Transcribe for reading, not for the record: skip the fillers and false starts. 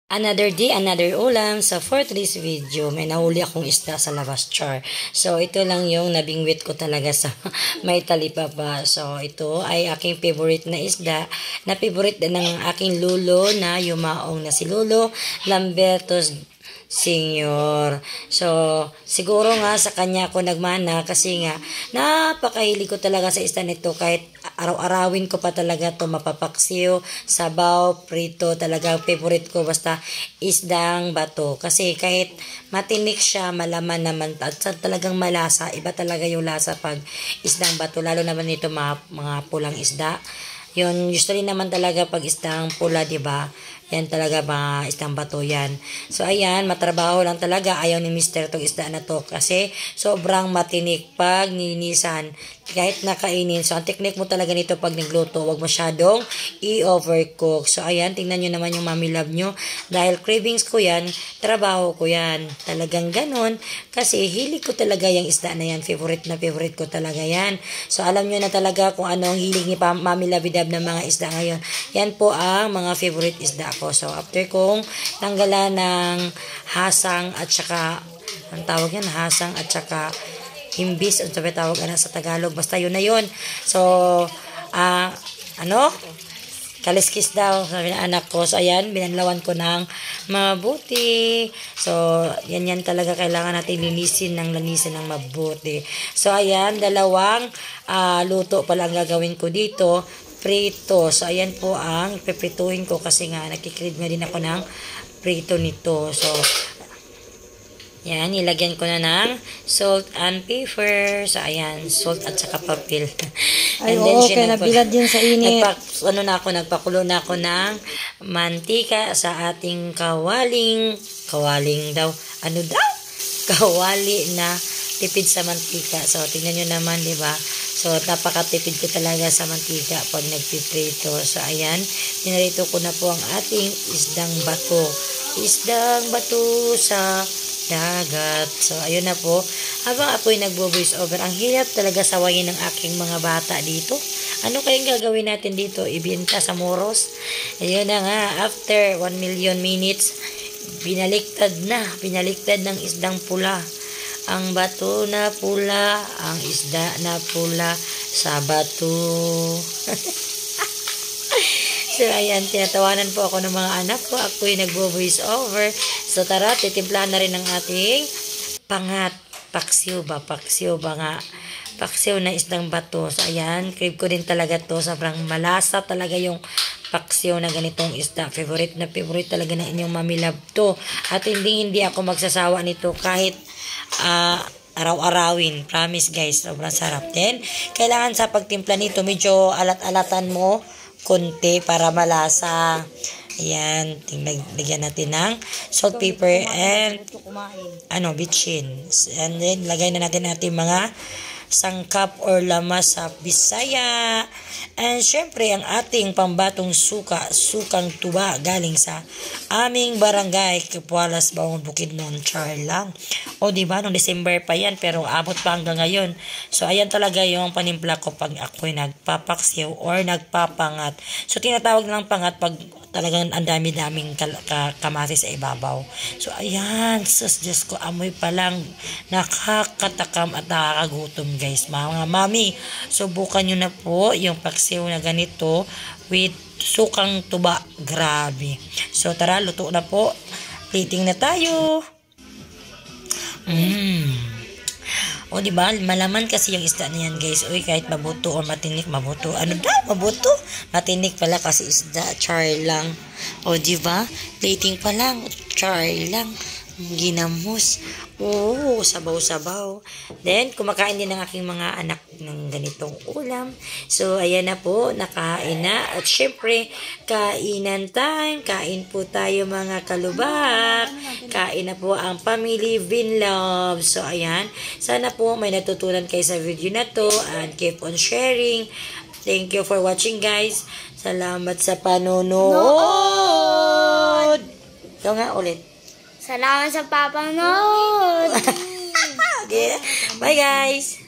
Another day, another ulam. So, for today's video, may nahuli akong isda sa labas, char. So, ito lang yung nabingwit ko talaga sa may talipapa. So, ito ay aking favorite na isda. Na favorite din ng aking lulo na yumaong na si Lulo Lambertos Senior. So, siguro nga sa kanya ako nagmana kasi nga napakahilig ko talaga sa isda nito kahit araw-arawin ko pa talaga to mapapaksiw, sabaw, prito, talagang favorite ko basta isdang bato. Kasi kahit matinik siya, malaman naman at talagang malasa, iba talaga yung lasa pag isdang bato, lalo naman ito mga pulang isda. Yun, usually naman talaga pag isdang pula, di ba? Yan talaga mga isdang bato yan. So, ayan, matrabaho lang talaga. Ayaw ni Mr. tong isda na to kasi sobrang matinik pag ninisan. Kahit nakainin. So, ang technique mo talaga nito pag nagluto, huwag masyadong i-overcook. So, ayan, tingnan nyo naman yung mommy love nyo. Dahil cravings ko yan, trabaho ko yan. Talagang ganun. Kasi hilig ko talaga yung isda na yan. Favorite na favorite ko talaga yan. So, alam nyo na talaga kung ano ang hilig ni Mami Lavidab ng mga isda ngayon. Yan po ang mga favorite isda ko. So, after kong tanggalan ng hasang at saka, ang tawag yan, hasang at saka himbis, ang sabi tawag sa Tagalog, basta yun na yun. So, kaliskis daw, sabi ng anak ko. So, ayan, binanlawan ko ng mabuti. So, yan talaga kailangan natin linisin ng mabuti. So, ayan, dalawang luto pala ang gagawin ko dito. Prito. So, ayan po ang ipiprituhin ko kasi nga, nagkikrib nga din ako ng prito nito. So, yan, nilagyan ko na ng salt and pepper. So, ayan, salt at saka papel. Ay, oo, kaya nabilad din sa init. Nagpakulo na ako ng mantika sa ating kawaling daw. Ano daw? Kawali na tipid sa mantika. So, tingnan nyo naman, di ba? So, napakatipid ko talaga sa mantika pag nagpiprito. So, ayan, pinarito ko na po ang ating isdang bato. Isdang bato sa dagat. So, ayun na po. Habang ako'y nagbo-voice over, ang hirap talaga sawayin ng aking mga bata dito. Ano kayang gagawin natin dito? Ibenta sa moros? Ayun na nga, after 1 million minutes, binaliktad ng isdang pula. Ang bato na pula, ang isda na pula sa bato. So, ayan, tinatawanan po ako ng mga anak ko. Ako'y nagbo-voice over. So, tara, titimplahan na rin ang ating pangat. Paksiw ba nga? Paksiw na isdang bato. So, ayan, crave ko din talaga to. Sobrang malasa talaga yung paksiw na ganitong isda. Favorite na favorite talaga ng inyong Mami Love to. At hindi ako magsasawa nito kahit araw-arawin. Promise guys, sobrang sarap din. Kailangan sa pagtimpla nito, medyo alat-alatan mo konti para malasa. Ayan, lagyan natin ng salt, pepper, and bitchin. And then, lagay na natin mga sangkap or lamas sa Bisaya. And syempre, ang ating pambatong sukang tuba galing sa aming barangay, Kapualas, Baong Bukidnon, char lang. O diba, nung December pa yan, pero abot pa hanggang ngayon. So, ayan talaga yung panimpla ko pag ako'y nagpapaksiw or nagpapangat. So, tinatawag lang pangat pag talagang ang dami-daming kamatis sa ibabaw. So, ayan, sus, Diyos ko, amoy pa lang nakakatakam at nakakagutom, guys. Mga mami, subukan nyo na po yung paksiw na ganito with sukang tuba. Grabe. So, tara, luto na po. Plating na tayo. O, diba? Malaman kasi yung isda na yan, guys. Uy, kahit mabuto or matinik, mabuto. Ano daw? Mabuto? Matinik pala kasi isda. Char lang. O, diba? Plating pa lang. Char lang. Ginamos. Oo, sabaw-sabaw. Then, kumakain din ng aking mga anak ng ganitong ulam. So, ayan na po, nakain na. At syempre, kainan time. Kain po tayo mga kalubak. Kain na po ang Family Vinlove. So, ayan. Sana po may natutunan kayo sa video na to. And keep on sharing. Thank you for watching, guys. Salamat sa panonood. Ito nga ulit. Salamat sa papanood. Okay. Bye guys.